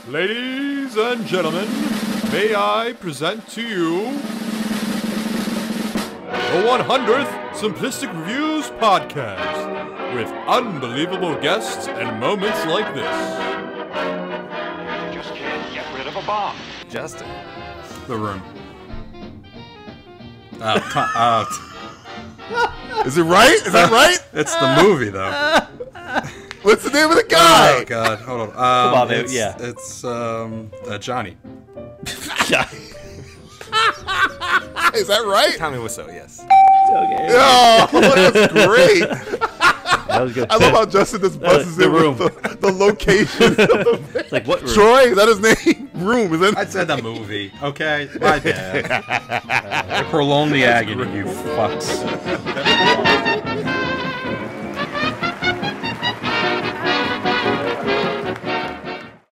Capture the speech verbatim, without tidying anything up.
Ladies and gentlemen, may I present to you the one hundredth Simplistic Reviews podcast with unbelievable guests and moments like this. You just can't get rid of a bomb. Justin. The Room. Uh, uh, Is it right? Is that right? It's the movie, though. What's the name of the guy? Oh, God. Hold on. Um, Come on, it's, yeah. It's um, uh, Johnny. Is that right? Tommy Wiseau, yes. Okay. Oh, that's great. That was good. I love how Justin just buzzes the in room. with the, the location. It's like, what room? Troy, is that his name? Room, is that? I said the movie, okay? My bad. Uh, I prolonged the agony, you fucks.